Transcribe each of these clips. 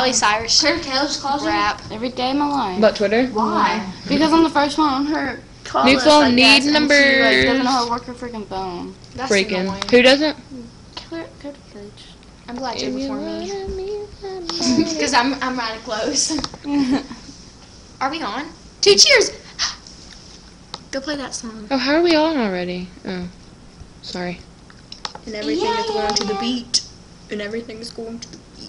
Miley Cyrus rap. Every day of my life. What, Twitter? Why? Because I'm the first one on her call New list, phone I need guess, and numbers. she like, doesn't know how to work her freaking phone. That's Freaking. annoying. Who doesn't? Go to coach. I'm glad you're before me. Because I'm right close. Are we on? 2 cheers! Go play that song. Oh, how are we on already? Oh, sorry. And everything is going to the beat. And everything is going to the beat.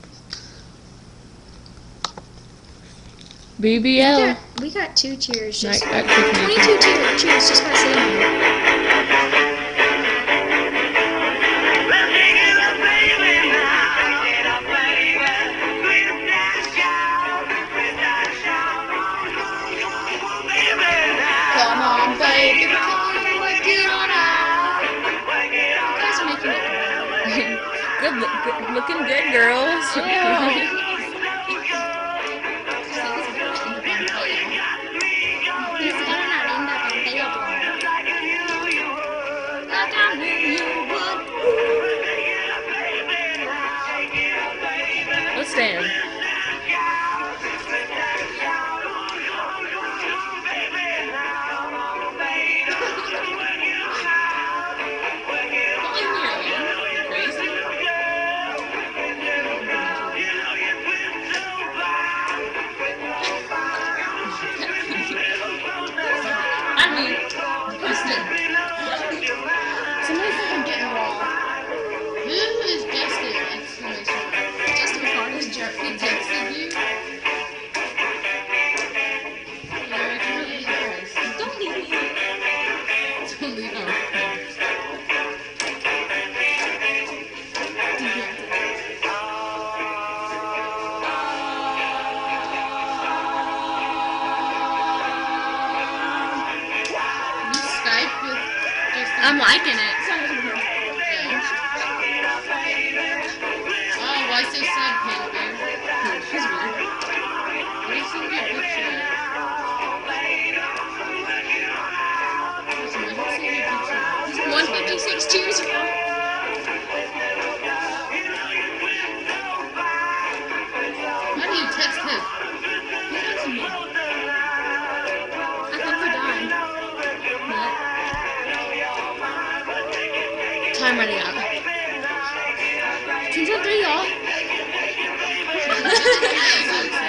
BBL. We got 2 cheers. Just Night at 22 cheers just by sitting here. Come on, baby, get on out. You guys are making it Good looking good, girls. Let's stand. Somebody fucking get involved. Who is Justin? Exclamation point. Justin McCartney's jerk. He texted you? Don't leave me. Don't leave him. You Skype with Justin? I'm liking it. Oh, why so sad, Panda? She's weird. What do you send me a picture of? Somebody send me a picture. 156 cheers ago. How do you text him? He texted me. I think we're done. Time running out. 10 till 3, y'all.